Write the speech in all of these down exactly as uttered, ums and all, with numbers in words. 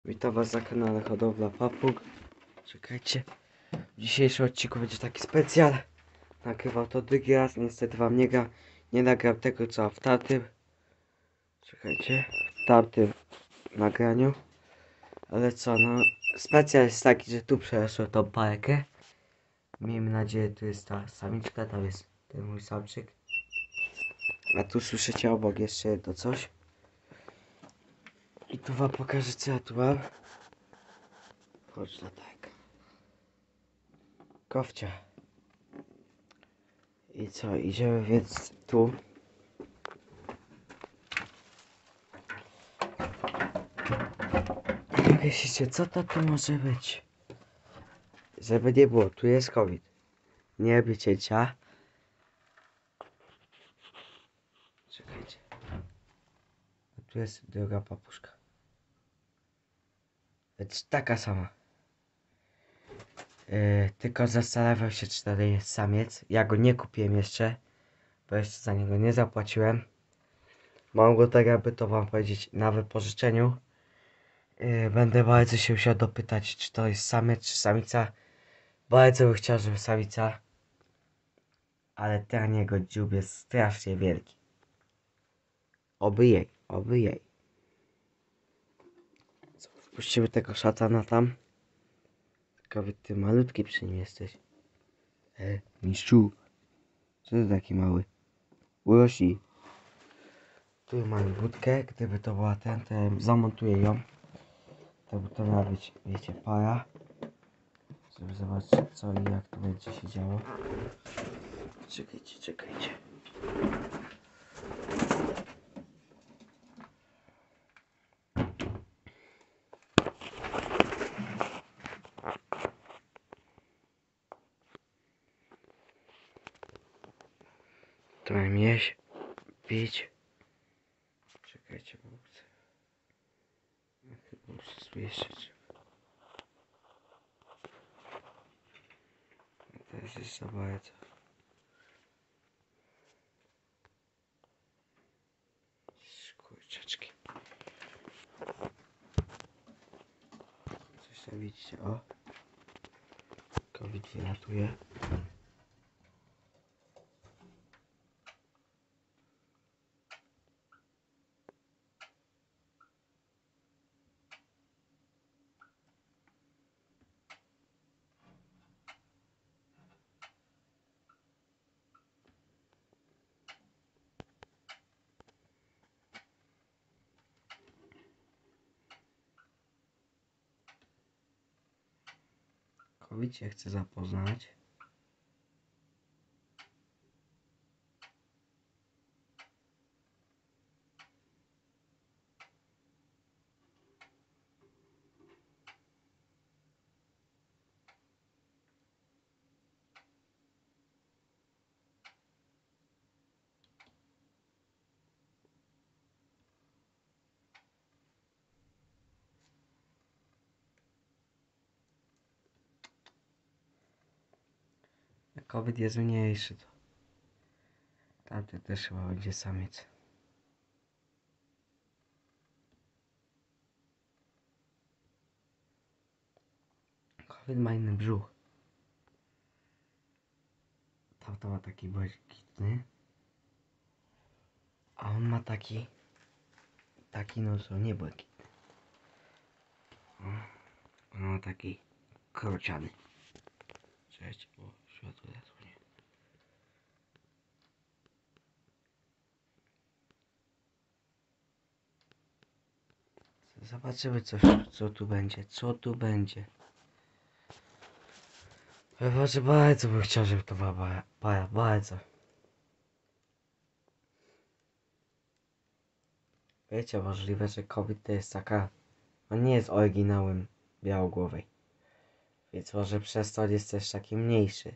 Witam was na kanale Hodowla Papug. Czekajcie, w dzisiejszym odcinku będzie taki specjal. Nagrywał to drugi raz, niestety wam nie gra, nie nagrał tego co w tamtym. Czekajcie, w tamtym nagraniu. Ale co, no specjal jest taki, że tu przeszło tą parkę. Miejmy nadzieję, tu jest ta samiczka, tam jest ten mój samczyk. A tu słyszycie obok jeszcze jedno coś. I tu wam pokażę co ja tu mam. Chodź na tak. Kowcia. I co, idziemy więc tu. Myślicie, co to tu może być? Żeby nie było, tu jest COVID. Nie robię cięcia. Czekajcie. A tu jest druga papuszka. Więc taka sama. Yy, tylko zastanawiam się, czy to jest samiec. Ja go nie kupiłem jeszcze, bo jeszcze za niego nie zapłaciłem. Mam go tak jakby to wam powiedzieć na wypożyczeniu. Yy, będę bardzo się musiał dopytać, czy to jest samiec, czy samica. Bardzo bym chciał, żeby samica. Ale ten jego dziób jest strasznie wielki. Oby jej, oby jej. Co, wpuścimy tego szatana tam. Tylko wy ty malutki przy nim jesteś. E, mistrzu. Co ty taki mały? Urośnij. Tu mamy wódkę, gdyby to była ten, to ja zamontuję ją. To by to miała być, wiecie, para. Żeby zobaczyć co i jak to będzie się działo. Czekajcie, czekajcie. To mam jeść, pić. Czekajcie, bo chcę. Chyba muszę zmniejszyć. Teraz jest za bardzo. Kurczaczki. Coś tam widzicie, o. COVID wylatuje. COVID się chce zapoznać. Jak COVID jest mniejszy, to tamten też chyba będzie samiec. COVID ma inny brzuch. Tamto ma taki błękitny. A on ma taki... Taki no co, nie błękitny. On ma taki korociany. Cześć, bo światło zasłonie. Zobaczymy co, co tu będzie, co tu będzie. Chyba, bardzo bym chciał, żeby to była para, bardzo. Wiecie, możliwe, że COVID to jest taka... On nie jest oryginałem białogłowej. Więc może przez to on jest też taki mniejszy.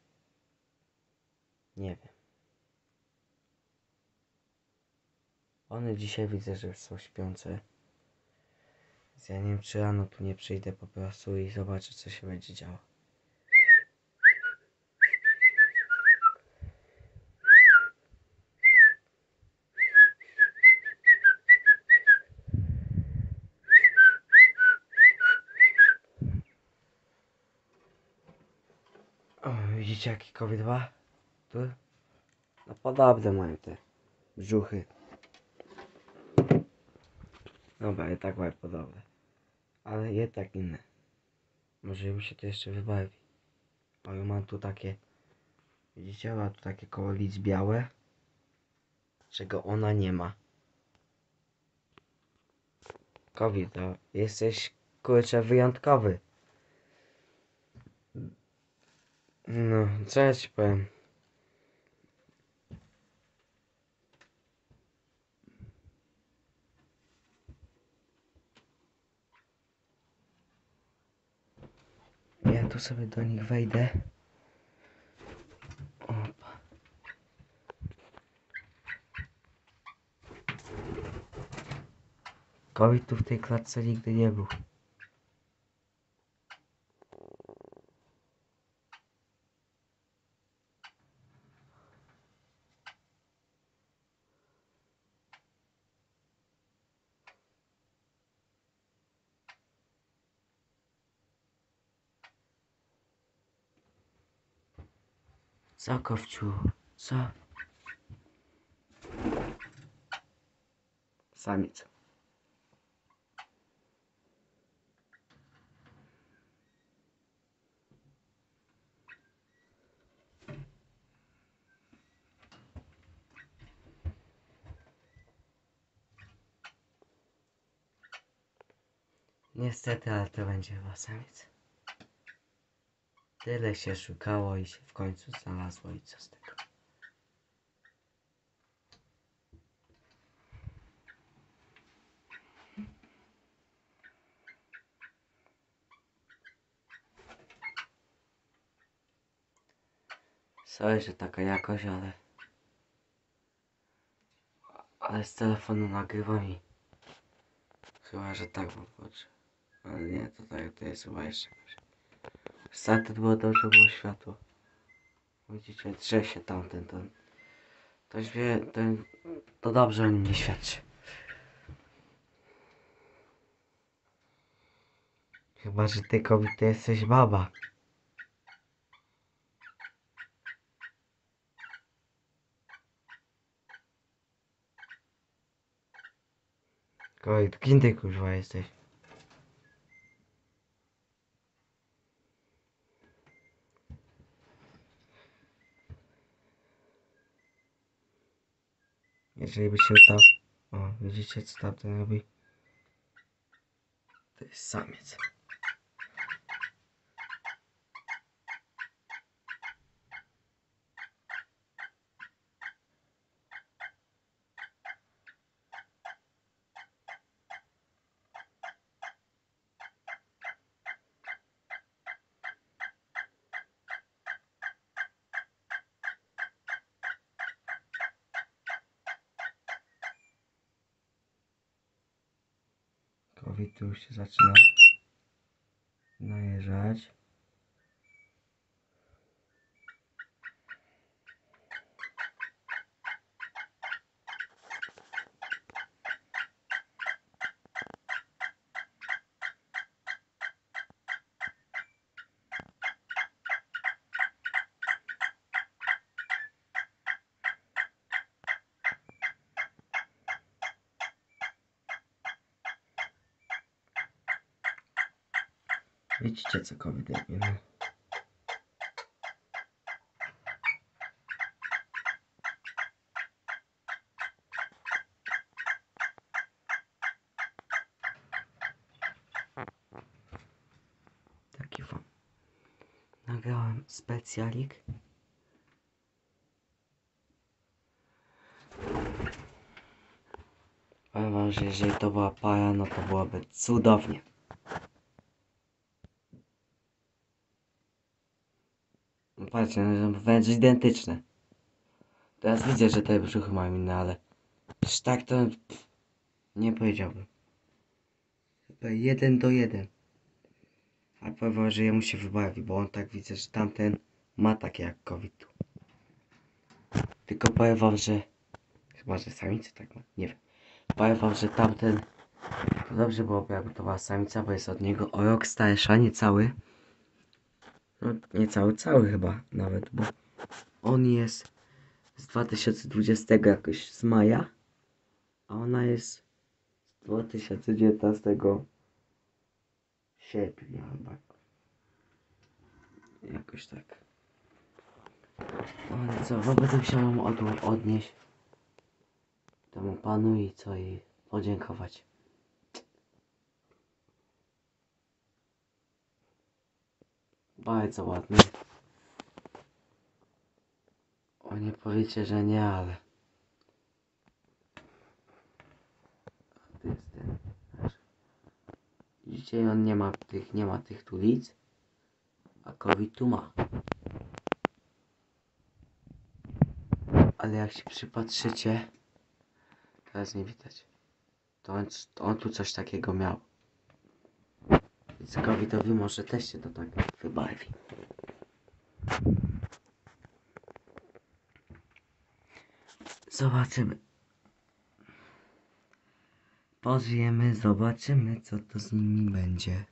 Nie wiem. One dzisiaj widzę, że są śpiące. Więc ja nie wiem, czy rano tu nie przyjdę po prostu i zobaczę, co się będzie działo. widzicie jaki COVID ma? Tu? No podobne mają te brzuchy. Dobra, i tak mają podobne. Ale jednak inne. Może mi się to jeszcze wybawi. O, ja mam tu takie... Widzicie? Ma tu takie koło lic białe. Czego ona nie ma. COVID, to jesteś kurczę wyjątkowy. No, co ja ci powiem? Ja tu sobie do nich wejdę. Opa. COVID tu w tej klatce nigdy nie był. Co, Kowciu? Co? Samiec. Niestety, ale to będzie chyba samiec. Tyle się szukało i się w końcu znalazło i co z tego? Sorry, że taka jakość, ale... Ale z telefonu nagrywam i... Chyba, że tak wam włączę. Ale nie, to, tak, to jest chyba jeszcze gorzej. Started było dobrze, było światło. Widzicie, drze się tamten, to... Ktoś wie, to, to dobrze o nim nie świadczy. Chyba, że ty kobieta jesteś baba. Kobiet, kim ty kurwa jesteś? Jeżeli by się tam... O, widzicie co tamten robi? To jest samiec. COVID tu już się zaczyna najeżdżać. Widzicie co COVID robi, no. Taki wam nagrałem specjalik. Powiem wam, że jeżeli to była para, no to byłoby cudownie. No patrzcie, no, wręcz identyczne. Teraz widzę, że te brzuchy mają inne, ale... Przecież tak to... Pff, nie powiedziałbym. Chyba jeden do jeden. A powiem wam, że jemu się wybawi, bo on tak widzę, że tamten ma takie jak COVID. Tylko powiem wam, że... Chyba, że samicy tak ma, nie wiem. Powiem wam, że tamten... To dobrze byłoby, jakby to była samica, bo jest od niego o rok starsza, niecały. No nie cały, cały chyba nawet, bo on jest z dwa tysiące dwudziestego jakoś z maja, a ona jest z dwa tysiące dziewiętnastego sierpnia chyba. Jakoś tak. No ale co, no będę musiał ją od, odnieść temu panu i co, i podziękować. Bardzo ładny. O, nie powiecie, że nie, ale... A to jest ten... Wiesz. Widzicie, on nie ma tych, nie ma tych tu lic, a COVID tu ma. Ale jak się przypatrzycie, teraz nie widać, to on, to on tu coś takiego miał. Więc covidowi może też się to tak wybarwi. Zobaczymy. Pożyjemy, zobaczymy, co to z nimi będzie.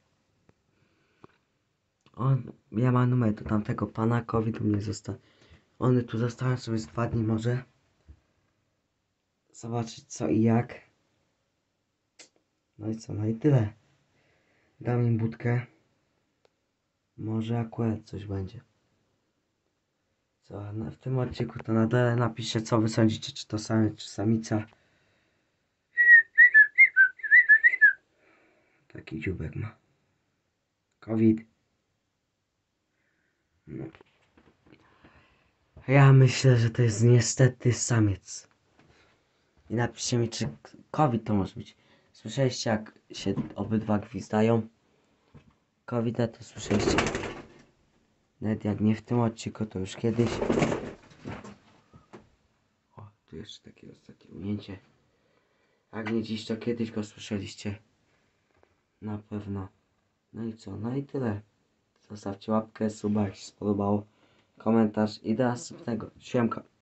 On, ja mam numer do tamtego pana, COVID u mnie został. One tu zostają sobie z dwa dni może. Zobaczyć co i jak. No i co, no i tyle. Dam im budkę. Może akurat coś będzie. Co, no w tym odcinku to na dole napiszę, co wy sądzicie, czy to samiec, czy samica. Taki dziubek ma. COVID. No. Ja myślę, że to jest niestety samiec. I napiszcie mi, czy COVID to może być. Słyszeliście, jak się obydwa gwizdają? COVID to słyszeliście. Nawet jak nie w tym odcinku, to już kiedyś. O, tu jeszcze takie ostatnie ujęcie. Jak nie dziś, to kiedyś go słyszeliście. Na pewno. No i co? No i tyle. Zostawcie łapkę, suba, jak się spodobało. Komentarz i do następnego. Siemka.